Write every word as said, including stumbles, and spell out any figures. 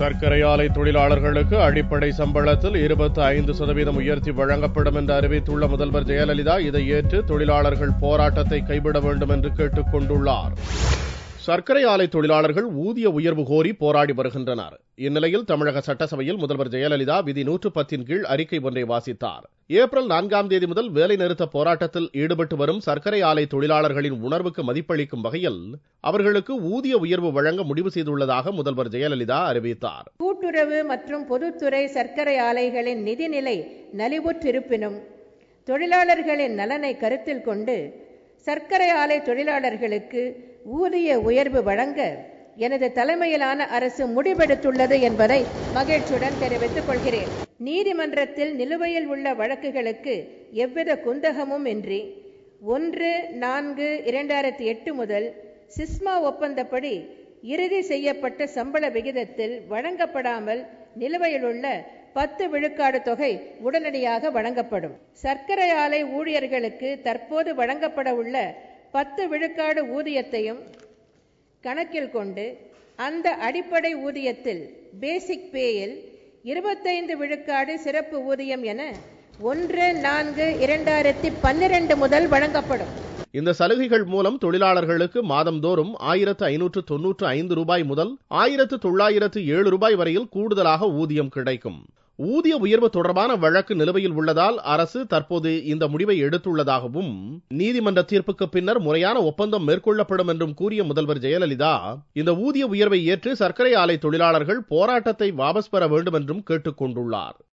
சர்க்கரை ஆலை தொழிலாளர்களுக்கு அடிப்படை சம்பளத்தில் இருபத்தி ஐந்து சதவீதம் உயர்த்தி வழங்கப்படும் என்று அறிவித்துள்ள முதல்வர் ஜெயலலிதா இதை ஏற்று தொழிலாளர்கள் போராட்டத்தை கைவிட வேண்டும் என்று கேட்டுக் கொண்டுள்ளார். சர்க்கரை ஆலை தொழிலாளர்கள் ஊதிய உயர்வு கோரி போராடி வருகின்றனர். இந்நிலையில் தமிழக சட்டசபையில் முதல்வர் ஜெயலலிதா விதி நூற்று பத்தின் கீழ் அறிக்கை ஒன்றை வாசித்தார். ஏப்ரல் நான்காம் தேதி முதல் வேலை நிறுத்த போராட்டத்தில் ஈடுபட்டு வரும் சர்க்கரை ஆலை தொழிலாளர்களின் உணர்வுக்கு மதிப்பளிக்கும் வகையில் அவர்களுக்கு ஊதிய உயர்வு வழங்க முடிவு செய்துள்ளதாக முதல்வர் ஜெயலலிதா அறிவித்தார். கூட்டுறவு மற்றும் பொதுத்துறை சர்க்கரை ஆலைகளின் நிதிநிலை நலிவுற்றிருப்பினும் தொழிலாளர்களின் நலனை கருத்தில் கொண்டு சர்க்கரை ஆலை தொழிலாளர்களுக்கு ஊதிய உயர்வு வழங்க எனது தலைமையிலான அரசு முடிவெடுத்துள்ளது என்பதை மகிழ்ச்சியுடன் தெரிவித்துக் கொள்கிறேன். நீதிமன்றத்தில் நிலுவையில் உள்ள வழக்குகளுக்கு எவ்வித குந்தகமும் இன்றி ஒன்று நான்கு இரண்டாயிரத்தி எட்டு முதல் சிஸ்மா ஒப்பந்தப்படி இறுதி செய்யப்பட்ட சம்பள விகிதத்தில் வழங்கப்படாமல் நிலுவையில் உள்ள பத்து விழுக்காடு தொகை உடனடியாக வழங்கப்படும். சர்க்கரை ஆலை ஊழியர்களுக்கு தற்போது வழங்கப்பட உள்ள பத்து விழுக்காடு ஊதியத்தையும் கணக்கில் கொண்டு அந்த அடிப்படை ஊதியத்தில் பேசிக் பேயில் இருபத்தைந்து விழுக்காடு சிறப்பு ஊதியம் என ஒன்று நான்கு இரண்டாயிரத்தி பன்னிரண்டு முதல் வழங்கப்படும். இந்த சலுகைகள் மூலம் தொழிலாளர்களுக்கு மாதந்தோறும் ஆயிரத்து ஐநூற்று தொன்னூற்று ஐந்து ரூபாய் முதல் ஆயிரத்து தொள்ளாயிரத்து ஏழு ரூபாய் வரையில் கூடுதலாக ஊதியம் கிடைக்கும். ஊதிய உயர்வு தொடர்பான வழக்கு நிலுவையில் உள்ளதால் அரசு தற்போது இந்த முடிவை எடுத்துள்ளதாகவும் நீதிமன்ற தீர்ப்புக்கு பின்னர் முறையான ஒப்பந்தம் மேற்கொள்ளப்படும் என்றும் கூறிய முதல்வர் ஜெயலலிதா இந்த ஊதிய உயர்வை ஏற்று சர்க்கரை ஆலை தொழிலாளர்கள் போராட்டத்தை வாபஸ் பெற வேண்டும் என்றும் கேட்டுக் கொண்டுள்ளார்.